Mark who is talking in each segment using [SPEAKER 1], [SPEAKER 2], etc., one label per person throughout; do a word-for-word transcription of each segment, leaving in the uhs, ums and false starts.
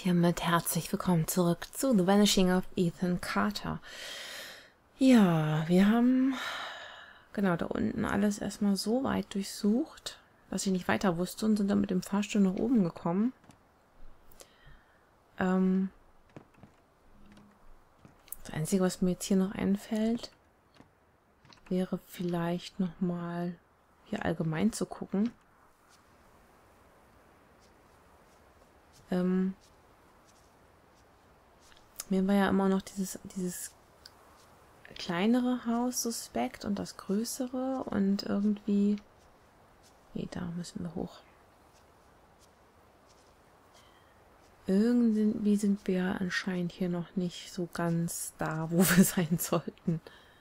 [SPEAKER 1] hiermit herzlich willkommen zurück zu The Vanishing of Ethan Carter. Ja, wir haben genau da unten alles erstmal so weit durchsucht, dass ich nicht weiter wusste, und sind dann mit dem Fahrstuhl nach oben gekommen. Ähm, das Einzige, was mir jetzt hier noch einfällt, wäre vielleicht nochmal hier allgemein zu gucken. Ähm, mir war ja immer noch dieses, dieses kleinere Haus suspekt und das größere, und irgendwie... Nee, da müssen wir hoch. Irgendwie sind wir anscheinend hier noch nicht so ganz da, wo wir sein sollten.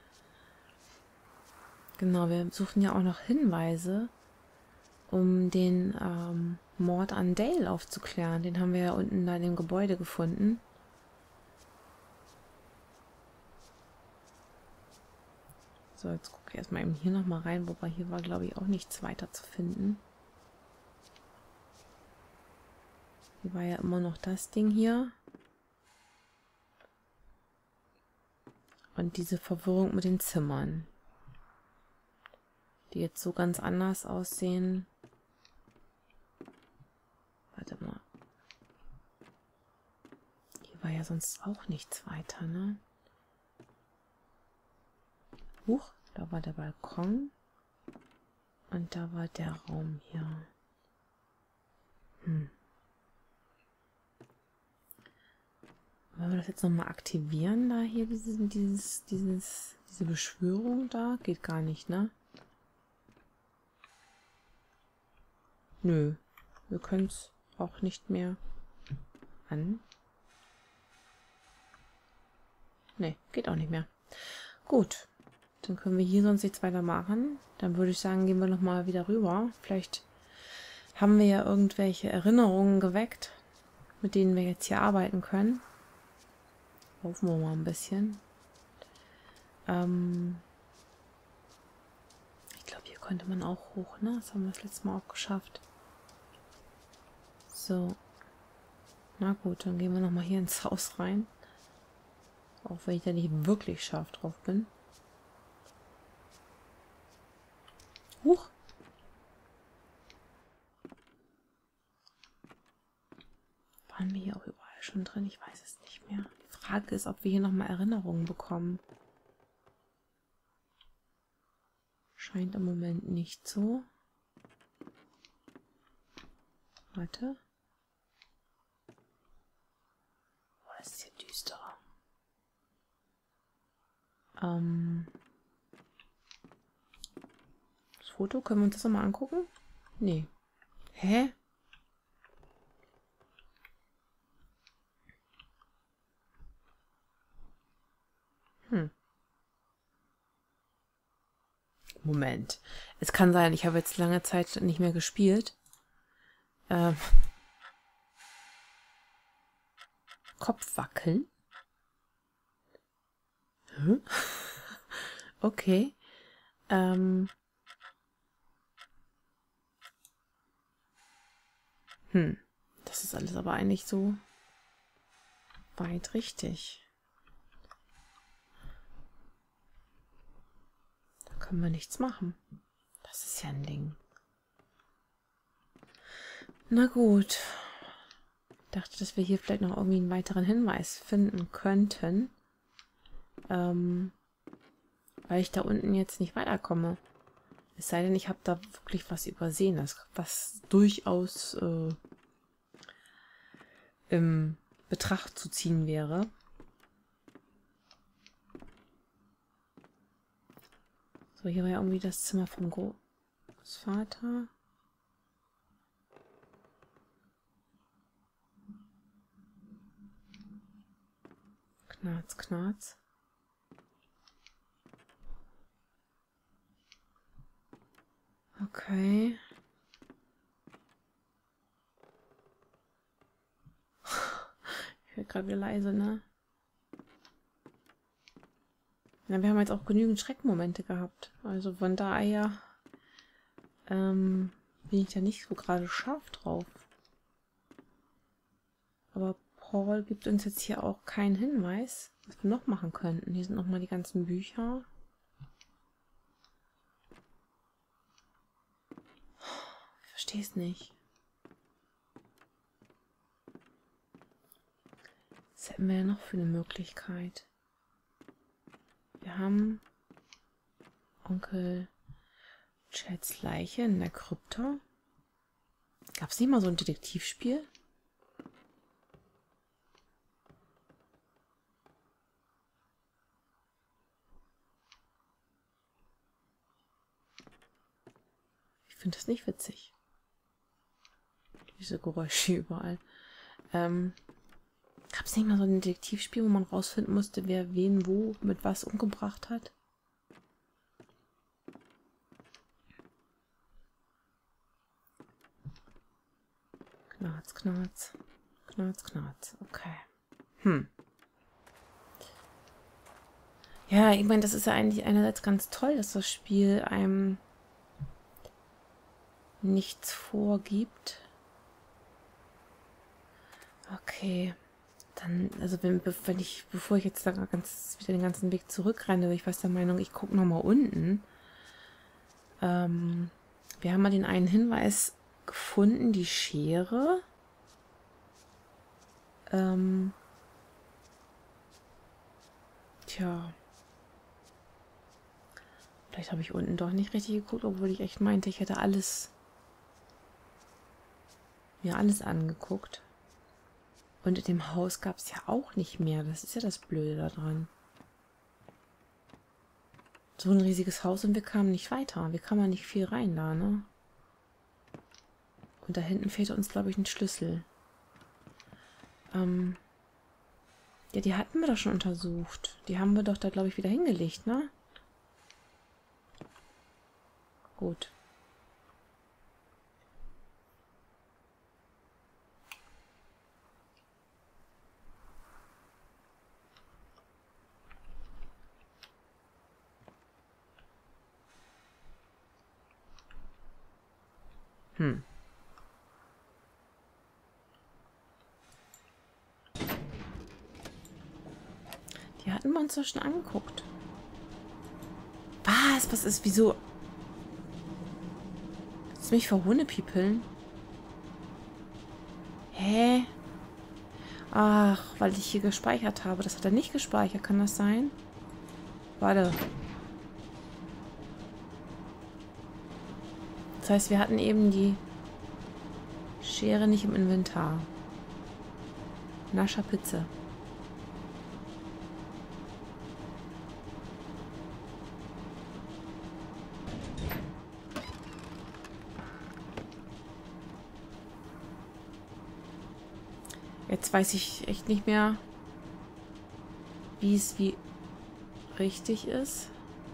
[SPEAKER 1] Genau, wir suchen ja auch noch Hinweise, um den ähm, Mord an Dale aufzuklären. Den haben wir ja unten da in dem Gebäude gefunden. So, jetzt gucke ich erstmal eben hier nochmal rein, wobei hier war, glaube ich, auch nichts weiter zu finden. Hier war ja immer noch das Ding hier. Und diese Verwirrung mit den Zimmern, die jetzt so ganz anders aussehen. Warte mal. Hier war ja sonst auch nichts weiter, ne? Huch, da war der Balkon. Und da war der Raum hier. Hm. Wollen wir das jetzt nochmal aktivieren, da hier dieses, dieses, dieses, diese Beschwörung da? Geht gar nicht, ne? Nö. Wir können es auch nicht mehr an. Ne, geht auch nicht mehr. Gut. Dann können wir hier sonst nichts weiter machen. Dann würde ich sagen, gehen wir nochmal wieder rüber. Vielleicht haben wir ja irgendwelche Erinnerungen geweckt, mit denen wir jetzt hier arbeiten können. Hoffen wir mal ein bisschen. Ähm ich glaube, hier könnte man auch hoch, ne? Das haben wir das letzte Mal auch geschafft. So. Na gut, dann gehen wir nochmal hier ins Haus rein. Auch wenn ich da nicht wirklich scharf drauf bin. Huch! Waren wir hier auch überall schon drin? Ich weiß es nicht mehr. Die Frage ist, ob wir hier nochmal Erinnerungen bekommen. Scheint im Moment nicht so. Warte. Oh, das ist hier düsterer. Ähm... Das Foto, können wir uns das nochmal angucken? Nee. Hä? Hm. Moment. Es kann sein, ich habe jetzt lange Zeit nicht mehr gespielt. Ähm. Kopf wackeln? Hm? Okay. Ähm. Hm. Das ist alles aber eigentlich so weit richtig. Da können wir nichts machen. Das ist ja ein Ding. Na gut. Ich dachte, dass wir hier vielleicht noch irgendwie einen weiteren Hinweis finden könnten. Ähm, weil ich da unten jetzt nicht weiterkomme. Es sei denn, ich habe da wirklich was übersehen, das, was durchaus äh, im Betracht zu ziehen wäre. So, hier war ja irgendwie das Zimmer vom Großvater. Knarz, knarz. Okay. Ich werde gerade wieder leise, ne? Ja, wir haben jetzt auch genügend Schreckmomente gehabt. Also von daher ähm, bin ich da nicht so gerade scharf drauf. Aber Paul gibt uns jetzt hier auch keinen Hinweis, was wir noch machen könnten. Hier sind nochmal die ganzen Bücher. Ich verstehe es nicht. Was hätten wir ja noch für eine Möglichkeit? Wir haben Onkel Chads Leiche in der Krypta. Gab es nicht mal so ein Detektivspiel? Ich finde das nicht witzig. Diese Geräusche überall. Ähm, Gab es nicht mal so ein Detektivspiel, wo man rausfinden musste, wer wen wo mit was umgebracht hat? Knarz, Knarz. Knarz, Knarz. Okay. Hm. Ja, ich meine, das ist ja eigentlich einerseits ganz toll, dass das Spiel einem nichts vorgibt. Okay. Dann, also wenn, wenn ich, bevor ich jetzt da ganz wieder den ganzen Weg zurückrenne, ich war der Meinung, ich gucke nochmal unten. Ähm, wir haben mal den einen Hinweis gefunden, die Schere. Ähm, tja. Vielleicht habe ich unten doch nicht richtig geguckt, obwohl ich echt meinte, ich hätte alles, mir alles angeguckt. Und in dem Haus gab es ja auch nicht mehr. Das ist ja das Blöde daran. So ein riesiges Haus und wir kamen nicht weiter. Wir kamen ja nicht viel rein da, ne? Und da hinten fehlt uns, glaube ich, ein Schlüssel. Ähm ja, die hatten wir doch schon untersucht. Die haben wir doch da, glaube ich, wieder hingelegt, ne? Gut. Hm. Die hatten wir uns doch schon angeguckt. Was? Was ist? Wieso? Willst du mich verhohnepiepeln? Hä? Ach, weil ich hier gespeichert habe. Das hat er nicht gespeichert. Kann das sein? Warte. Das heißt, wir hatten eben die Schere nicht im Inventar. Nascher Pizza. Jetzt weiß ich echt nicht mehr, wie es wie richtig ist.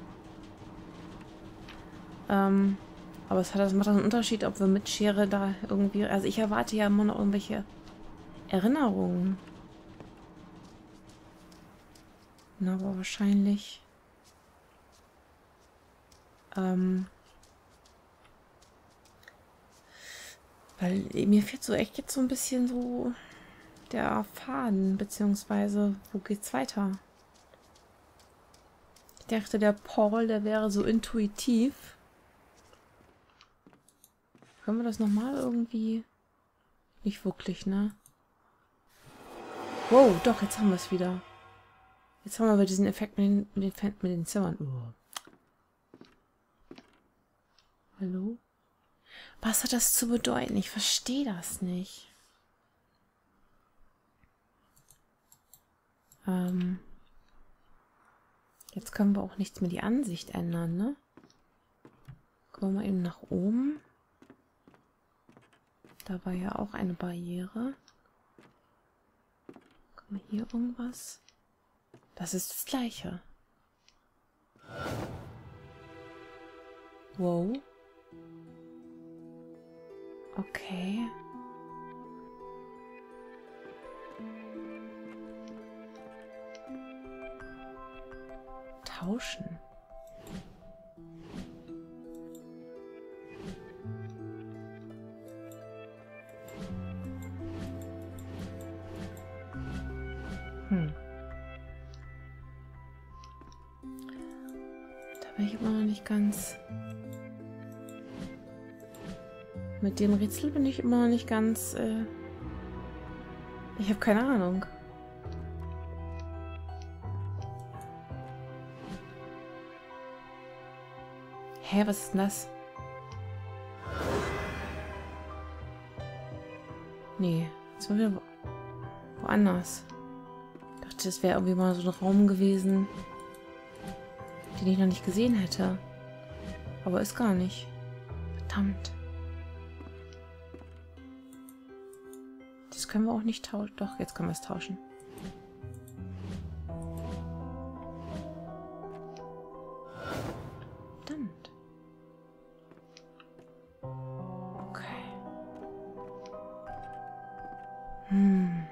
[SPEAKER 1] Ähm, aber es hat, das macht einen Unterschied, ob wir mit Schere da irgendwie... Also ich erwarte ja immer noch irgendwelche Erinnerungen. Na, aber wahrscheinlich... Ähm, weil mir fehlt so echt jetzt so ein bisschen so der Faden, beziehungsweise wo geht's weiter? Ich dachte, der Paul, der wäre so intuitiv. Können wir das nochmal irgendwie? Nicht wirklich, ne? Wow, doch, jetzt haben wir es wieder. Jetzt haben wir aber diesen Effekt mit den, mit den, mit den Zimmern. Oh. Hallo? Was hat das zu bedeuten? Ich verstehe das nicht. Ähm, jetzt können wir auch nichts mehr die Ansicht ändern, ne? Kommen wir mal eben nach oben. Da war ja auch eine Barriere. Kommen wir hier irgendwas? Das ist das Gleiche. Wow. Okay. Tauschen. Hm. Da bin ich immer noch nicht ganz... Mit dem Rätsel bin ich immer noch nicht ganz... Äh ich habe keine Ahnung. Hä, was ist denn das? Nee, jetzt sind wir wo woanders. Ich dachte, das wäre irgendwie mal so ein Raum gewesen, den ich noch nicht gesehen hätte. Aber ist gar nicht. Verdammt. Das können wir auch nicht tauschen. Doch, jetzt können wir es tauschen. Verdammt. Okay. Hm.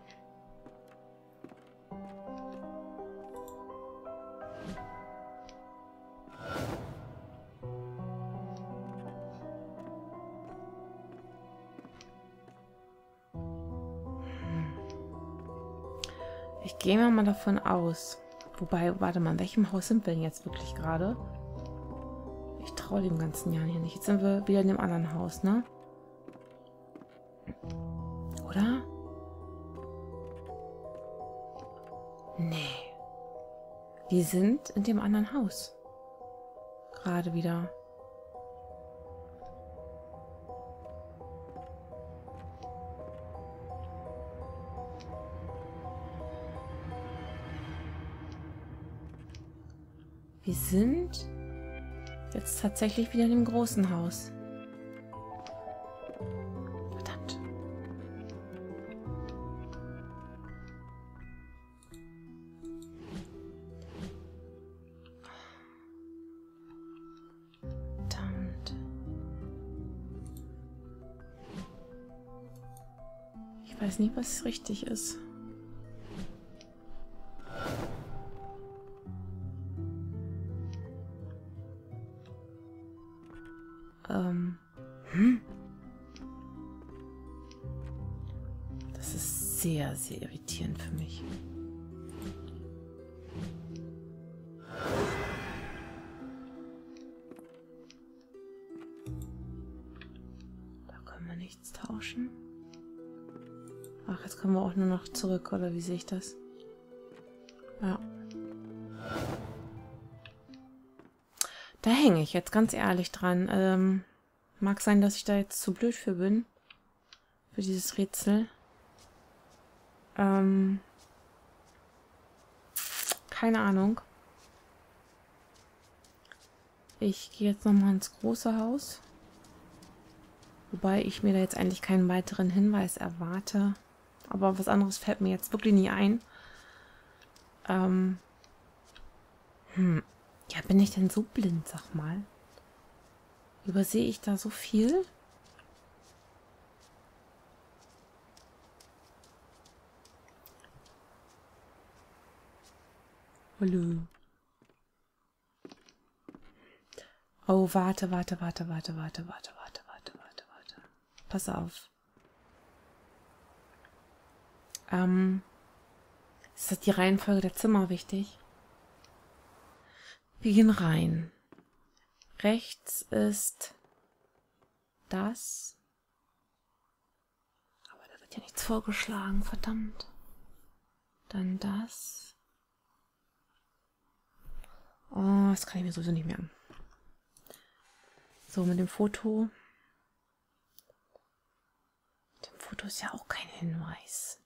[SPEAKER 1] Ich gehe mal davon aus. Wobei, warte mal, in welchem Haus sind wir denn jetzt wirklich gerade? Ich traue dem ganzen Jahr hier nicht. Jetzt sind wir wieder in dem anderen Haus, ne? Oder? Nee. Wir sind in dem anderen Haus. Gerade wieder. Wir sind jetzt tatsächlich wieder in dem großen Haus. Verdammt. Verdammt. Ich weiß nicht, was richtig ist. Ähm, hm? Das ist sehr, sehr irritierend für mich. Da können wir nichts tauschen. Ach, jetzt kommen wir auch nur noch zurück, oder wie sehe ich das? Ja. Da hänge ich jetzt ganz ehrlich dran. Ähm, mag sein, dass ich da jetzt zu blöd für bin. Für dieses Rätsel. Ähm, keine Ahnung. Ich gehe jetzt nochmal ins große Haus. Wobei ich mir da jetzt eigentlich keinen weiteren Hinweis erwarte. Aber was anderes fällt mir jetzt wirklich nie ein. Ähm, hm. Ja, bin ich denn so blind, sag mal? Übersehe ich da so viel? Hallo. Oh, warte, warte, warte, warte, warte, warte, warte, warte, warte, warte. Pass auf. Ähm, ist das die Reihenfolge der Zimmer wichtig? Wir gehen rein. Rechts ist das. Aber da wird ja nichts vorgeschlagen, verdammt. Dann das. Oh, das kann ich mir sowieso nicht merken. So, mit dem Foto. Mit dem Foto ist ja auch kein Hinweis.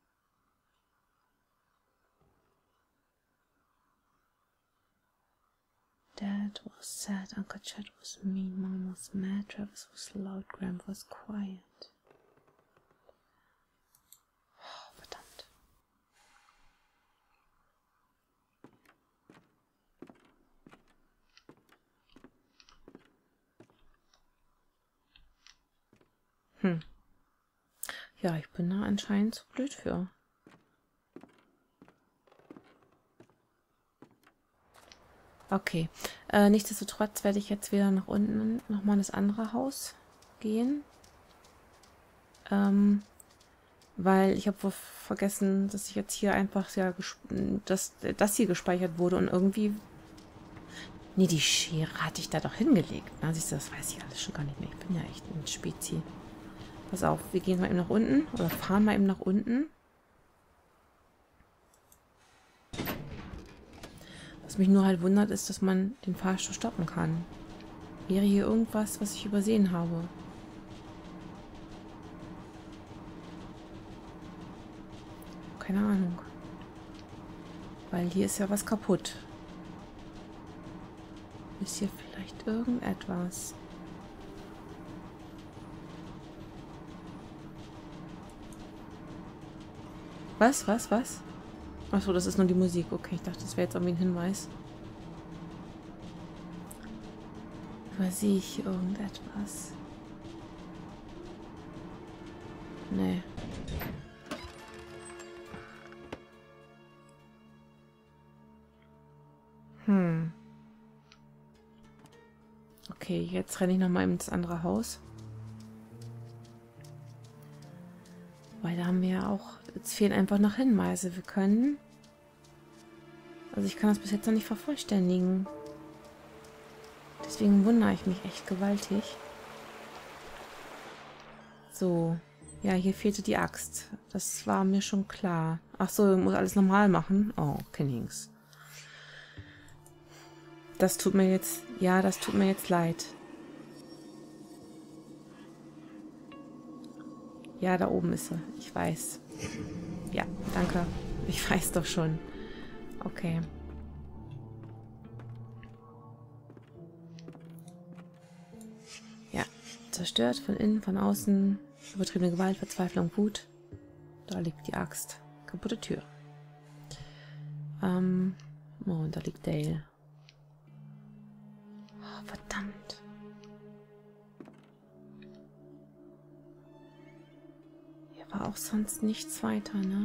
[SPEAKER 1] Dad was sad, Uncle Chad was mean, Mom was mad, Travis was loud, Graham was quiet. Oh, verdammt. Hm. Ja, ich bin da anscheinend zu blöd für. Okay, äh, nichtsdestotrotz werde ich jetzt wieder nach unten nochmal in das andere Haus gehen. Ähm, Weil ich habe wohl vergessen, dass ich jetzt hier einfach ja dass das hier gespeichert wurde und irgendwie. Nee, die Schere hatte ich da doch hingelegt. Na, siehst du, das weiß ich alles schon gar nicht mehr. Ich bin ja echt ein Spezi. Pass auf, wir gehen mal eben nach unten oder fahren mal eben nach unten. Was mich nur halt wundert, ist, dass man den Fahrstuhl stoppen kann. Wäre hier irgendwas, was ich übersehen habe? Keine Ahnung. Weil hier ist ja was kaputt. Ist hier vielleicht irgendetwas? Was, was, was? Achso, das ist nur die Musik. Okay, ich dachte, das wäre jetzt irgendwie ein Hinweis. Übersehe ich hier irgendetwas? Nee. Hm. Okay, jetzt renne ich nochmal ins andere Haus. Weil da haben wir ja auch... Jetzt fehlen einfach noch Hinweise. Wir können... Also ich kann das bis jetzt noch nicht vervollständigen. Deswegen wundere ich mich echt gewaltig. So. Ja, hier fehlte die Axt. Das war mir schon klar. Ach so, ich muss alles normal machen. Oh, Kennings. Das tut mir jetzt... Ja, das tut mir jetzt leid. Ja, da oben ist sie. Ich weiß. Ja, danke. Ich weiß doch schon. Okay. Ja, zerstört von innen, von außen. Übertriebene Gewalt, Verzweiflung, Wut. Da liegt die Axt. Kaputte Tür. Ähm. Oh, und da liegt Dale. Oh, verdammt. War auch sonst nichts weiter, ne?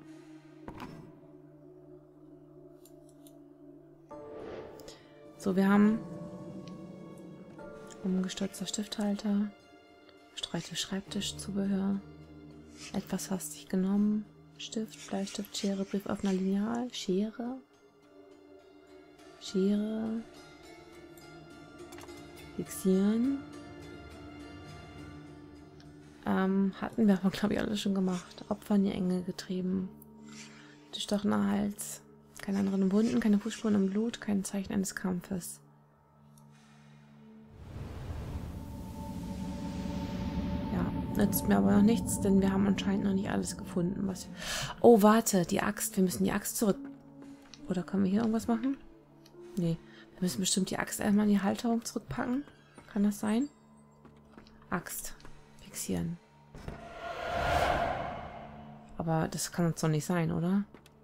[SPEAKER 1] So, wir haben umgestürzter Stifthalter, gestreute Schreibtischzubehör, etwas hastig genommen, Stift, Bleistift, Schere, Brieföffner, Lineal, Schere, Schere, fixieren. Ähm, hatten wir aber, glaube ich, alles schon gemacht. Opfer in die Enge getrieben. Durchstochener Hals. Keine anderen Wunden, keine Fußspuren im Blut, kein Zeichen eines Kampfes. Ja, nützt mir aber noch nichts, denn wir haben anscheinend noch nicht alles gefunden. Was... Oh, warte, die Axt. Wir müssen die Axt zurück... Oder können wir hier irgendwas machen? Nee, wir müssen bestimmt die Axt einmal in die Halterung zurückpacken. Kann das sein? Axt. Fixieren. Aber das kann uns doch nicht sein, oder?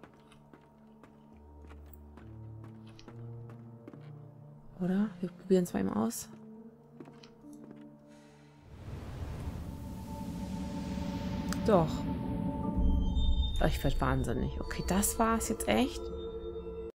[SPEAKER 1] Oder? Wir probieren es mal eben aus. Doch. Oh, ich werde wahnsinnig. Okay, das war es jetzt echt.